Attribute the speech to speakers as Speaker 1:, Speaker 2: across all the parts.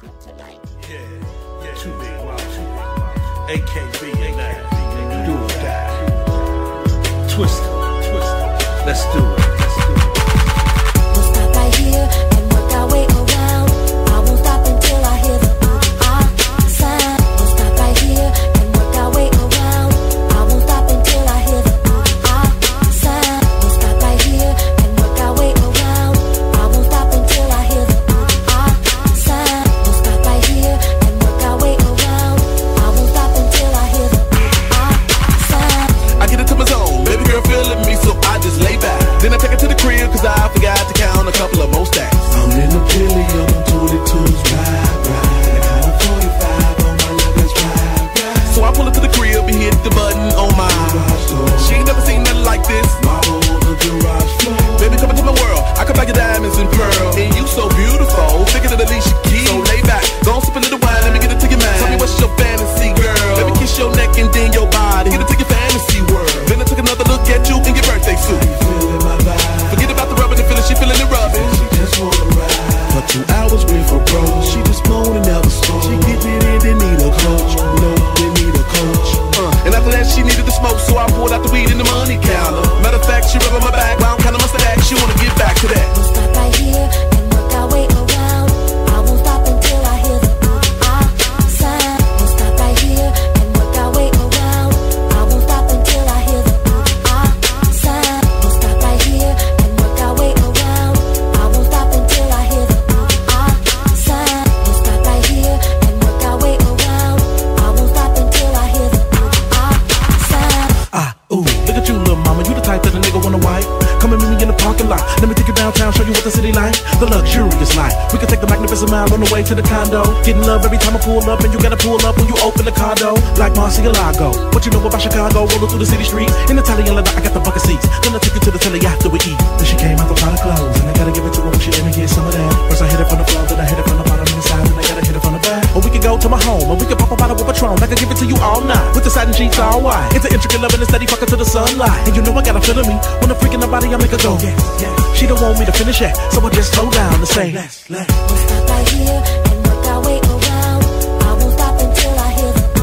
Speaker 1: Yeah, too big, wow, too big. AKB ain't that? Do or die. Twist it. Let's do it.
Speaker 2: We'll stop right here and work our way around. I won't stop until I hear the sign. We'll stop right here and work our way around. I won't stop until I hear the sign. We'll stop right here and work our way around. I won't stop until I hear the sign. We'll stop right here and work our way around. I won't stop until I hear the sign.
Speaker 3: I get into my zone, baby girl feeling me, so I just lay back. Then I take it to the crib, cause I forgot to count a couple of more stacks.
Speaker 4: I'm in the Billy, I'm 22's ride. And I got a 45 on my left, that's right.
Speaker 3: So I pull up to the crib and hit the button on my
Speaker 4: garage door.
Speaker 3: She ain't never seen nothing like this.
Speaker 4: Marble on the garage floor.
Speaker 3: Baby, come into my world, I come back your diamonds and pearls. And you so beautiful, thicker than Alicia Keys. So lay back, go on sip a little wine, let me get it to your mind. Tell me what's your fantasy, girl. Baby, kiss your neck and then your body. Get it to your fantasy world. Then I took another look at you in your birthday suit.
Speaker 4: You feeling my vibe?
Speaker 3: Forget about the rubbing and feeling, she feeling the rubbing.
Speaker 4: She just wanna ride. For 2 hours we for broke. She just moan and never spoke. She get it in, they need a coach. No, they need a coach.
Speaker 3: And after that, she needed the smoke, so I pulled out the weed in the money counter. Matter of fact, she rubbing my back, round counter must have asked. She wanna get back to that.
Speaker 2: We'll stop right here and work our way around. I won't stop until I hear the sign. We'll stop right here and work our way around. I won't stop until I hear the sign. We'll stop right here and work our way around. I won't stop until I hear the sign. We'll stop right here and work our way around. I won't stop until I hear the sign.
Speaker 1: Ooh, look at you, little mama. You the type that a nigga wanna wipe. Come and meet me in the parking lot. Let me take you downtown, show you what the city like. The luxurious life. We can take the magnificent mile on the way to the condo. Getting love every time I pull up, and you gotta pull up when you open the car door. Like Marcialago. What you know about Chicago? Rolling through the city streets. In Italian leather, I got the bucket seats. Then I take you to the telly after we eat. Then she came out the pot of clothes, and I gotta give it to her when she let me get some of that. First I hit it from the floor, then I hit it from the bottom and the side, and I gotta hit it from the back. Or we can go to my home, or we can pop a bottle of Patron. I can give it to you all night with the satin sheets all white. It's an intricate love and a steady fucker to the sunlight. And you know I got a feel of me when I'm freaking the body, I make her go. She don't want me to finish it, so I just slow down and say,
Speaker 2: We'll stop right here and work our way around. I won't stop until I hear the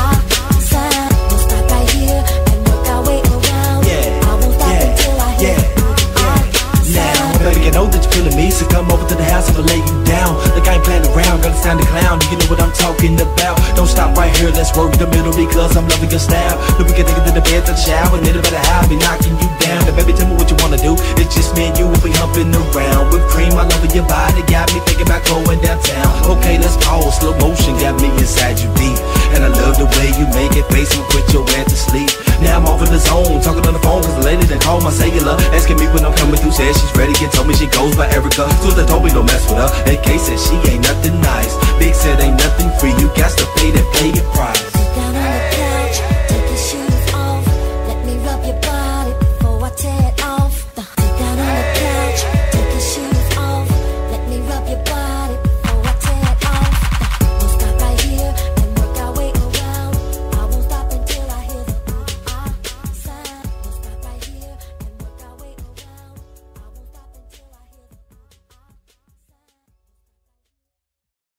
Speaker 2: sign. We'll stop right here and work our way around. I won't stop until I hear the
Speaker 5: Now, baby, I know that you're feeling me, so come over to the house and I'll lay you down. Like I ain't playing around, girl, it's time to clown. You know what I'm talking about. Don't stop right here, let's work the middle because I'm loving your style. Then we can take it to the bed, to the shower, and little better how I be knocking you down. Now, baby, tell me what you wanna do. It's just me and you, we'll be humping around. With cream all over your body, got me thinking about going downtown. Okay, let's pause, slow motion, got me inside you deep. And I love the way you make it, face and put your ass to sleep. Now I'm off in the zone, talking on the phone, cause the lady that called my cellular, asking me when I'm coming through, said she's ready, and told me she goes by Erica. So they told me don't mess with her, AK said she ain't nothing nice. Big said ain't nothing free, you got to pay that play your price.